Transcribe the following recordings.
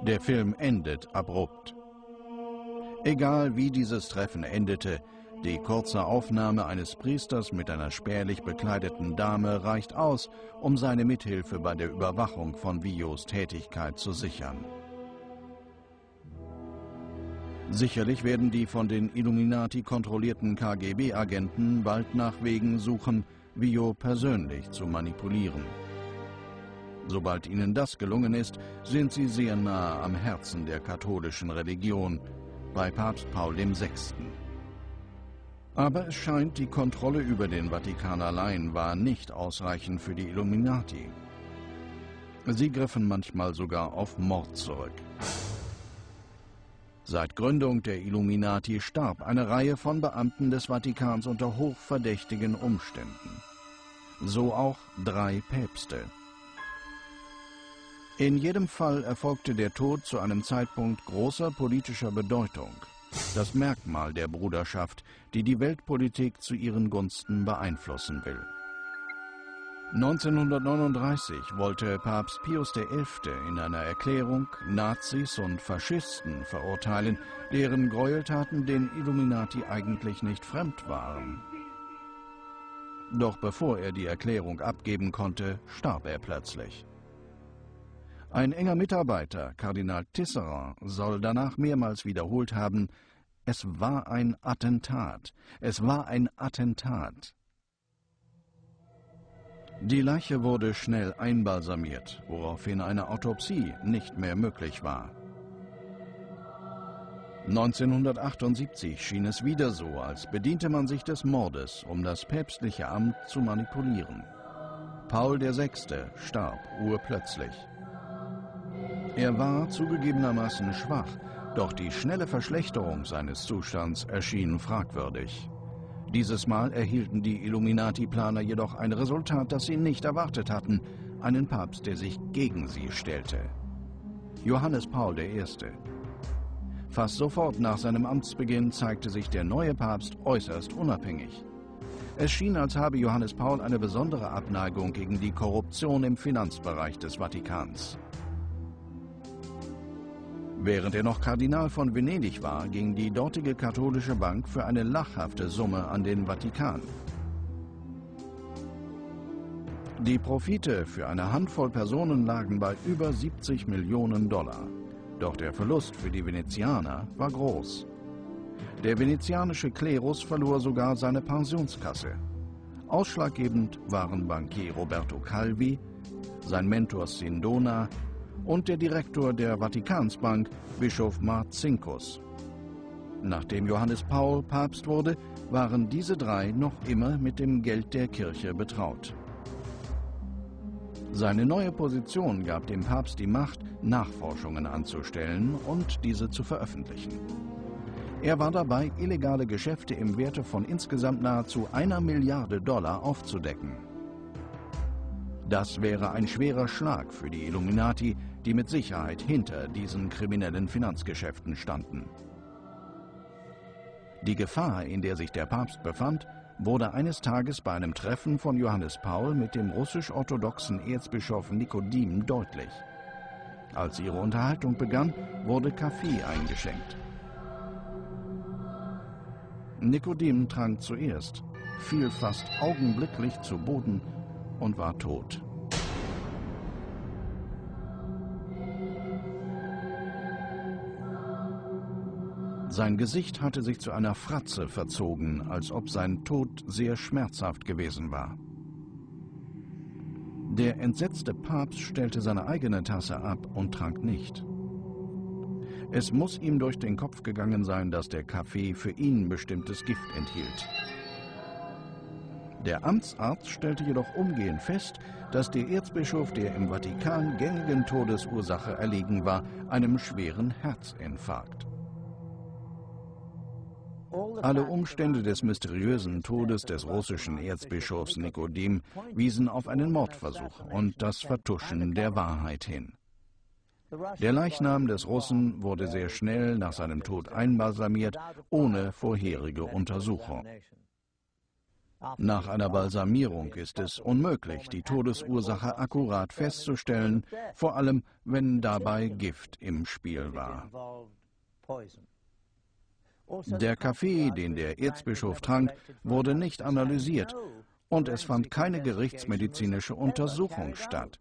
Der Film endet abrupt. Egal wie dieses Treffen endete, die kurze Aufnahme eines Priesters mit einer spärlich bekleideten Dame reicht aus, um seine Mithilfe bei der Überwachung von Vios Tätigkeit zu sichern. Sicherlich werden die von den Illuminati kontrollierten KGB-Agenten bald nach Wegen suchen, Vio persönlich zu manipulieren. Sobald ihnen das gelungen ist, sind sie sehr nahe am Herzen der katholischen Religion, bei Papst Paul VI. Aber es scheint, die Kontrolle über den Vatikan allein war nicht ausreichend für die Illuminati. Sie griffen manchmal sogar auf Mord zurück. Seit Gründung der Illuminati starb eine Reihe von Beamten des Vatikans unter hochverdächtigen Umständen. So auch 3 Päpste. In jedem Fall erfolgte der Tod zu einem Zeitpunkt großer politischer Bedeutung. Das Merkmal der Bruderschaft, die die Weltpolitik zu ihren Gunsten beeinflussen will. 1939 wollte Papst Pius XI. In einer Erklärung Nazis und Faschisten verurteilen, deren Gräueltaten den Illuminati eigentlich nicht fremd waren. Doch bevor er die Erklärung abgeben konnte, starb er plötzlich. Ein enger Mitarbeiter, Kardinal Tisserand, soll danach mehrmals wiederholt haben, es war ein Attentat, es war ein Attentat. Die Leiche wurde schnell einbalsamiert, woraufhin eine Autopsie nicht mehr möglich war. 1978 schien es wieder so, als bediente man sich des Mordes, um das päpstliche Amt zu manipulieren. Paul VI. Starb urplötzlich. Er war zugegebenermaßen schwach, doch die schnelle Verschlechterung seines Zustands erschien fragwürdig. Dieses Mal erhielten die Illuminati-Planer jedoch ein Resultat, das sie nicht erwartet hatten, einen Papst, der sich gegen sie stellte. Johannes Paul I. Fast sofort nach seinem Amtsbeginn zeigte sich der neue Papst äußerst unabhängig. Es schien, als habe Johannes Paul eine besondere Abneigung gegen die Korruption im Finanzbereich des Vatikans. Während er noch Kardinal von Venedig war, ging die dortige katholische Bank für eine lachhafte Summe an den Vatikan. Die Profite für eine Handvoll Personen lagen bei über 70 Millionen $. Doch der Verlust für die Venezianer war groß. Der venezianische Klerus verlor sogar seine Pensionskasse. Ausschlaggebend waren Bankier Roberto Calvi, sein Mentor Sindona und der Direktor der Vatikansbank, Bischof Marcinkus. Nachdem Johannes Paul Papst wurde, waren diese 3 noch immer mit dem Geld der Kirche betraut. Seine neue Position gab dem Papst die Macht, Nachforschungen anzustellen und diese zu veröffentlichen. Er war dabei, illegale Geschäfte im Werte von insgesamt nahezu $1 Milliarde aufzudecken. Das wäre ein schwerer Schlag für die Illuminati, die mit Sicherheit hinter diesen kriminellen Finanzgeschäften standen. Die Gefahr, in der sich der Papst befand, wurde eines Tages bei einem Treffen von Johannes Paul mit dem russisch-orthodoxen Erzbischof Nikodim deutlich. Als ihre Unterhaltung begann, wurde Kaffee eingeschenkt. Nikodim trank zuerst, fiel fast augenblicklich zu Boden und war tot. Sein Gesicht hatte sich zu einer Fratze verzogen, als ob sein Tod sehr schmerzhaft gewesen war. Der entsetzte Papst stellte seine eigene Tasse ab und trank nicht. Es muss ihm durch den Kopf gegangen sein, dass der Kaffee für ihn bestimmtes Gift enthielt. Der Amtsarzt stellte jedoch umgehend fest, dass der Erzbischof der im Vatikan gängigen Todesursache erlegen war, einem schweren Herzinfarkt. Alle Umstände des mysteriösen Todes des russischen Erzbischofs Nikodim wiesen auf einen Mordversuch und das Vertuschen der Wahrheit hin. Der Leichnam des Russen wurde sehr schnell nach seinem Tod einbalsamiert, ohne vorherige Untersuchung. Nach einer Balsamierung ist es unmöglich, die Todesursache akkurat festzustellen, vor allem wenn dabei Gift im Spiel war. Der Kaffee, den der Erzbischof trank, wurde nicht analysiert und es fand keine gerichtsmedizinische Untersuchung statt.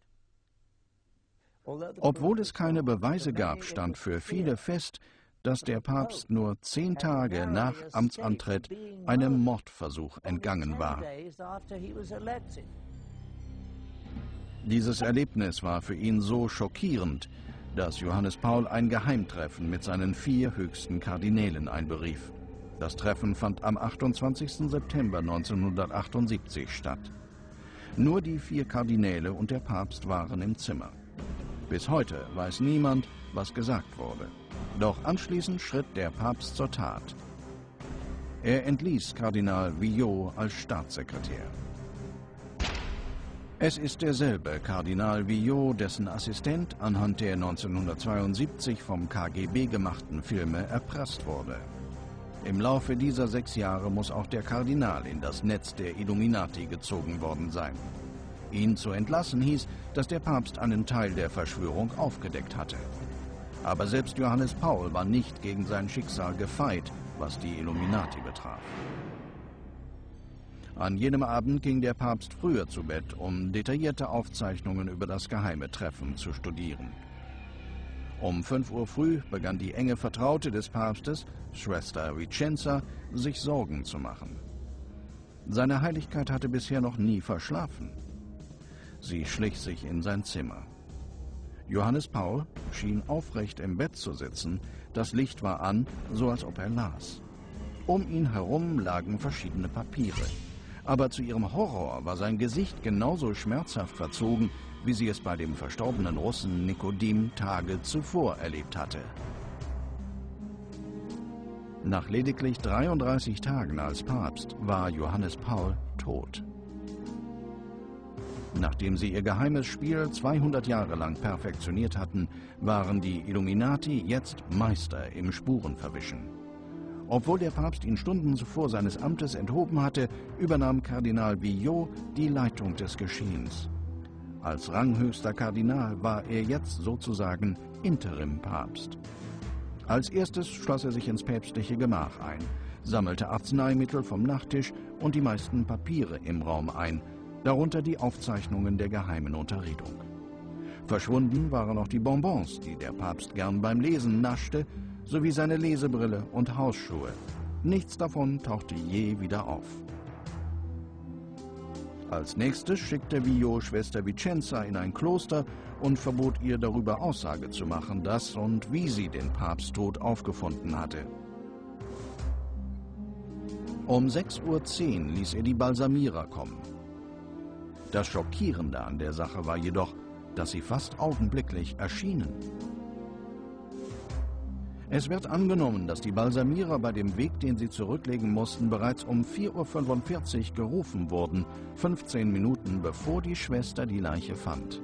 Obwohl es keine Beweise gab, stand für viele fest, dass der Papst nur 10 Tage nach Amtsantritt einem Mordversuch entgangen war. Dieses Erlebnis war für ihn so schockierend, dass Johannes Paul ein Geheimtreffen mit seinen 4 höchsten Kardinälen einberief. Das Treffen fand am 28. September 1978 statt. Nur die 4 Kardinäle und der Papst waren im Zimmer. Bis heute weiß niemand, was gesagt wurde. Doch anschließend schritt der Papst zur Tat. Er entließ Kardinal Villot als Staatssekretär. Es ist derselbe Kardinal Villot, dessen Assistent anhand der 1972 vom KGB gemachten Filme erpresst wurde. Im Laufe dieser 6 Jahre muss auch der Kardinal in das Netz der Illuminati gezogen worden sein. Ihn zu entlassen hieß, dass der Papst einen Teil der Verschwörung aufgedeckt hatte. Aber selbst Johannes Paul war nicht gegen sein Schicksal gefeit, was die Illuminati betraf. An jenem Abend ging der Papst früher zu Bett, um detaillierte Aufzeichnungen über das geheime Treffen zu studieren. Um 5 Uhr früh begann die enge Vertraute des Papstes, Schwester Vicenza, sich Sorgen zu machen. Seine Heiligkeit hatte bisher noch nie verschlafen. Sie schlich sich in sein Zimmer. Johannes Paul schien aufrecht im Bett zu sitzen, das Licht war an, so als ob er las. Um ihn herum lagen verschiedene Papiere. Aber zu ihrem Horror war sein Gesicht genauso schmerzhaft verzogen, wie sie es bei dem verstorbenen Russen Nikodim Tage zuvor erlebt hatte. Nach lediglich 33 Tagen als Papst war Johannes Paul tot. Nachdem sie ihr geheimes Spiel 200 Jahre lang perfektioniert hatten, waren die Illuminati jetzt Meister im Spurenverwischen. Obwohl der Papst ihn Stunden zuvor seines Amtes enthoben hatte, übernahm Kardinal Villot die Leitung des Geschehens. Als ranghöchster Kardinal war er jetzt sozusagen Interimpapst. Als erstes schloss er sich ins päpstliche Gemach ein, sammelte Arzneimittel vom Nachttisch und die meisten Papiere im Raum ein, darunter die Aufzeichnungen der geheimen Unterredung. Verschwunden waren auch die Bonbons, die der Papst gern beim Lesen naschte, sowie seine Lesebrille und Hausschuhe. Nichts davon tauchte je wieder auf. Als nächstes schickte Villot Schwester Vicenza in ein Kloster und verbot ihr darüber Aussage zu machen, dass und wie sie den Papsttod aufgefunden hatte. Um 6:10 Uhr ließ er die Balsamierer kommen. Das Schockierende an der Sache war jedoch, dass sie fast augenblicklich erschienen. Es wird angenommen, dass die Balsamierer bei dem Weg, den sie zurücklegen mussten, bereits um 4:45 Uhr gerufen wurden, 15 Minuten bevor die Schwester die Leiche fand.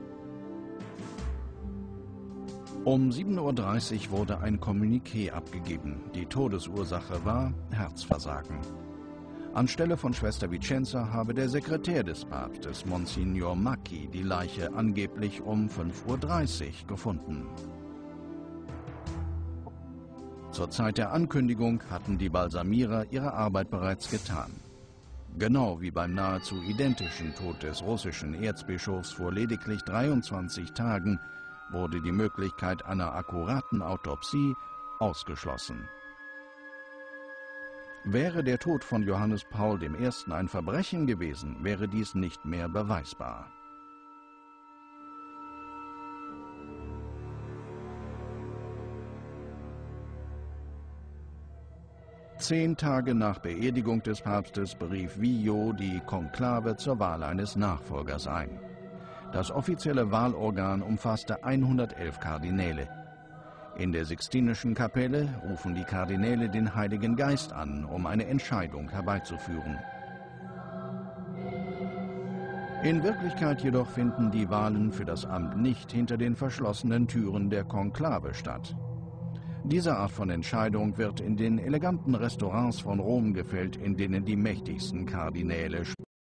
Um 7:30 Uhr wurde ein Kommuniqué abgegeben. Die Todesursache war Herzversagen. Anstelle von Schwester Vicenza habe der Sekretär des Papstes, Monsignor Macchi, die Leiche angeblich um 5:30 Uhr gefunden. Zur Zeit der Ankündigung hatten die Balsamierer ihre Arbeit bereits getan. Genau wie beim nahezu identischen Tod des russischen Erzbischofs vor lediglich 23 Tagen wurde die Möglichkeit einer akkuraten Autopsie ausgeschlossen. Wäre der Tod von Johannes Paul I. ein Verbrechen gewesen, wäre dies nicht mehr beweisbar. Zehn Tage nach Beerdigung des Papstes berief Villot die Konklave zur Wahl eines Nachfolgers ein. Das offizielle Wahlorgan umfasste 111 Kardinäle. In der Sixtinischen Kapelle rufen die Kardinäle den Heiligen Geist an, um eine Entscheidung herbeizuführen. In Wirklichkeit jedoch finden die Wahlen für das Amt nicht hinter den verschlossenen Türen der Konklave statt. Diese Art von Entscheidung wird in den eleganten Restaurants von Rom gefällt, in denen die mächtigsten Kardinäle